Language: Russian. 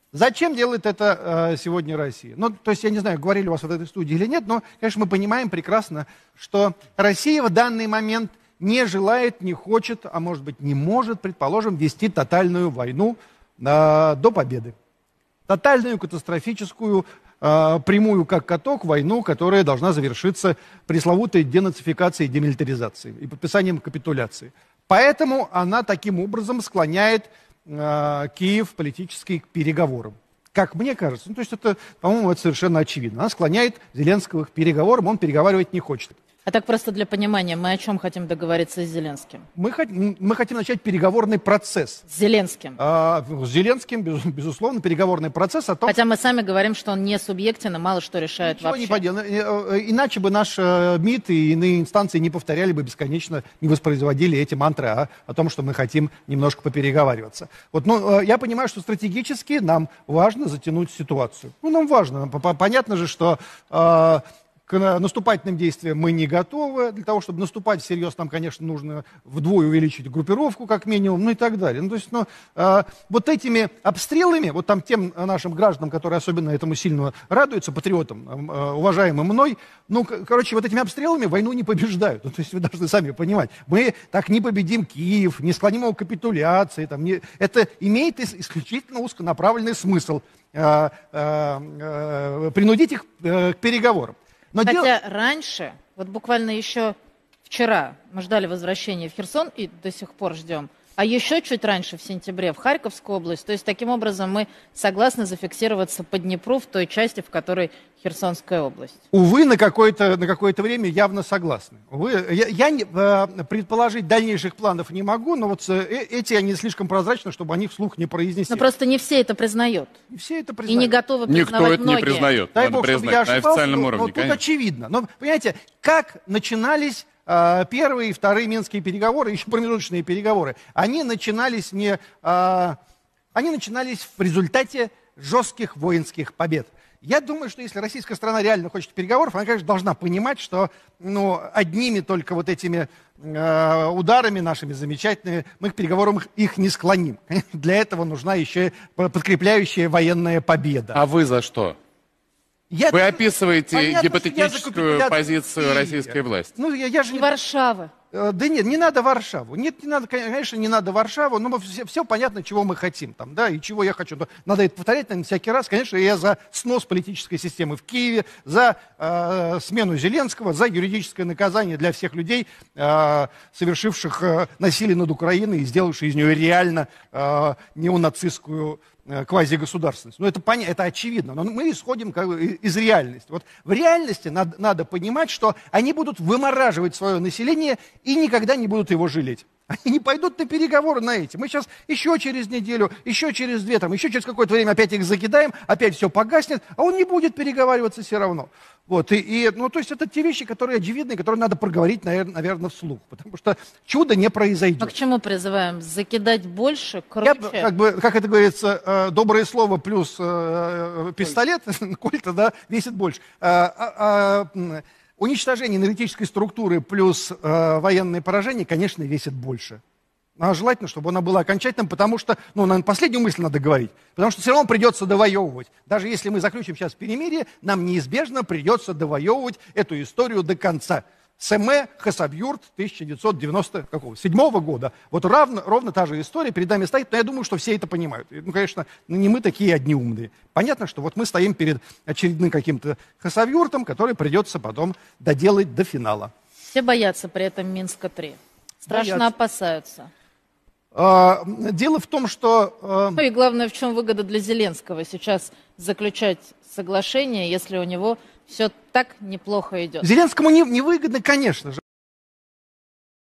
Зачем делает это сегодня Россия? Ну, то есть, я не знаю, говорили у вас в этой студии или нет, но, конечно, мы понимаем прекрасно, что Россия в данный момент не желает, не хочет, а может быть не может, предположим, вести тотальную войну до победы. Тотальную, катастрофическую, прямую как каток войну, которая должна завершиться пресловутой денацификацией, демилитаризацией и подписанием капитуляции. Поэтому она таким образом склоняет Киев политически к переговорам. Как мне кажется, ну, то есть это, по-моему, это совершенно очевидно. Она склоняет Зеленского к переговорам, он переговаривать не хочет. А так просто для понимания, мы о чем хотим договориться с Зеленским? Мы хотим начать переговорный процесс. С Зеленским? С Зеленским, безусловно, переговорный процесс о том... Хотя мы сами говорим, что он не субъектен и мало что решает вообще. Ничего не поделано. Иначе бы наш МИД и иные инстанции не повторяли бы бесконечно, не воспроизводили эти мантры о том, что мы хотим немножко попереговариваться. Вот, ну, я понимаю, что стратегически нам важно затянуть ситуацию. Ну, нам важно. Понятно же, что... К наступательным действиям мы не готовы. Для того, чтобы наступать всерьез, нам, конечно, нужно вдвое увеличить группировку, как минимум, ну и так далее. Ну, то есть, вот этими обстрелами, вот там тем нашим гражданам, которые особенно этому сильно радуются, патриотам, уважаемым мной, ну, короче, вот этими обстрелами войну не побеждают. Ну, то есть вы должны сами понимать. Мы так не победим Киев, не склоним его к капитуляции. Там, это имеет исключительно узконаправленный смысл принудить их к переговорам. Но хотя раньше, вот буквально еще вчера мы ждали возвращения в Херсон и до сих пор ждем, а еще чуть раньше, в сентябре, в Харьковскую область. То есть таким образом мы согласны зафиксироваться по Днепру в той части, в которой Херсонская область. Увы, на какое-то время явно согласны. Увы, я предположить дальнейших планов не могу, но вот эти, они слишком прозрачны, чтобы о них вслух не произнести. Но просто не все это признают. Не все это признают. И не готовы признавать Никто это многие. не признает. Дай Надо бог, чтобы я признать на ошибался, официальном уровне. но тут очевидно. Но, понимаете, как начинались первые и вторые Минские переговоры, еще промежуточные переговоры, они начинались в результате жестких воинских побед. Я думаю, что если российская страна реально хочет переговоров, она, конечно, должна понимать, что одними только вот этими ударами нашими замечательными мы к переговорам их не склоним. Для этого нужна еще подкрепляющая военная победа. А вы за что? Вы описываете гипотетическую позицию российской власти. Ну, я же не Варшавы. Да нет, не надо Варшаву. Нет, не надо, конечно, не надо Варшаву, но все понятно, чего мы хотим там, да, и чего я хочу. Но надо это повторять, наверное, всякий раз. Конечно, я за снос политической системы в Киеве, за смену Зеленского, за юридическое наказание для всех людей, совершивших насилие над Украиной и сделавших из нее реально неонацистскую квазигосударственность. Ну, это очевидно, но мы исходим как бы из реальности. Вот в реальности надо понимать, что они будут вымораживать свое население и никогда не будут его жалеть. Они не пойдут на переговоры на эти. Мы сейчас еще через неделю, еще через две, еще через какое-то время опять их закидаем, опять все погаснет, а он не будет переговариваться все равно. Вот, то есть это те вещи, которые очевидны, которые надо проговорить, наверное, вслух, потому что чудо не произойдет. А к чему призываем? Закидать больше, круче? Как это говорится, доброе слово плюс пистолет, кольта, да, весит больше. Уничтожение энергетической структуры плюс военное поражение, конечно, весит больше. А желательно, чтобы она была окончательным, потому что, наверное, последнюю мысль надо говорить, потому что все равно придется довоевывать. Даже если мы заключим сейчас перемирие, нам неизбежно придется довоевывать эту историю до конца. Сэме Хасавюрт 1997 года. Вот ровно та же история перед нами стоит, но я думаю, что все это понимают. Ну, конечно, не мы такие одни умные. Понятно, что вот мы стоим перед очередным каким-то Хасавюртом, который придется потом доделать до финала. Все боятся при этом Минска-3. Страшно опасаются. Дело в том, что... Ну и главное, в чем выгода для Зеленского сейчас заключать соглашение, если у него все так неплохо идет. Зеленскому не выгодно, конечно же.